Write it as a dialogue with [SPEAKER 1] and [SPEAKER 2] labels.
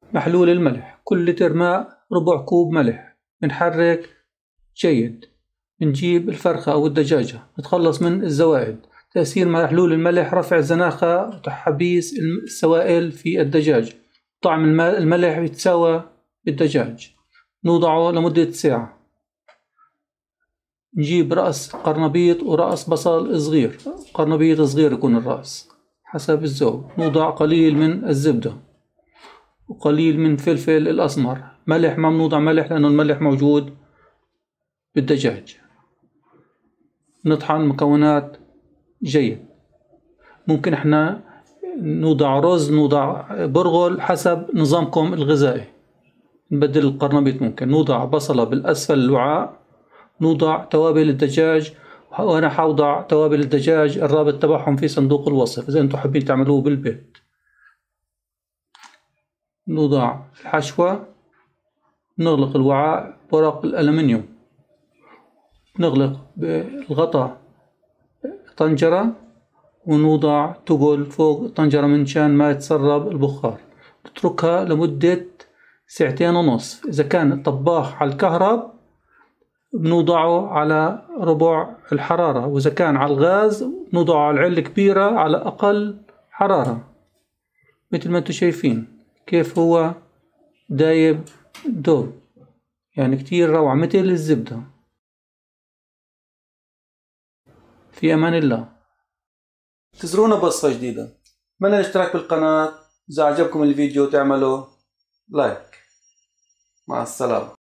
[SPEAKER 1] محلول الملح: كل لتر ماء ربع كوب ملح. بنحرك جيد. بنجيب الفرخة أو الدجاجة، نتخلص من الزوائد. تأثير محلول الملح: رفع الزناخة وتحبيس السوائل في الدجاج. طعم الملح يتساوى بالدجاج. نوضعه لمدة ساعة. نجيب رأس قرنبيط ورأس بصل صغير، قرنبيط صغير يكون الرأس حسب الذوق. نوضع قليل من الزبدة وقليل من فلفل الأسمر. ملح ما بنوضع ملح لأنه الملح موجود بالدجاج. نطحن المكونات جيد. ممكن احنا نوضع رز، نوضع برغل حسب نظامكم الغذائي. نبدل القرنبيط. ممكن نوضع بصلة بالأسفل الوعاء. نوضع توابل الدجاج، وأنا حوضع توابل الدجاج الرابط تبعهم في صندوق الوصف إذا أنتم حابين تعملوه بالبيت. نوضع الحشوة. نغلق الوعاء بورق الألمنيوم. نغلق بالغطاء طنجرة ونوضع تقل فوق الطنجرة منشان ما يتسرب البخار. نتركها لمدة 2.5 ساعة. إذا كان الطباخ على الكهرب بنوضعه على ربع الحرارة، وإذا كان على الغاز بنوضعه على علة كبيرة على أقل حرارة. مثل ما انتم شايفين كيف هو دايب دوب، يعني كتير روعة مثل الزبدة. في أمان الله. انتظرونا بوصفة جديدة. أتمنى الاشتراك بالقناة. إذا عجبكم الفيديو تعملوا لايك. مع السلامة.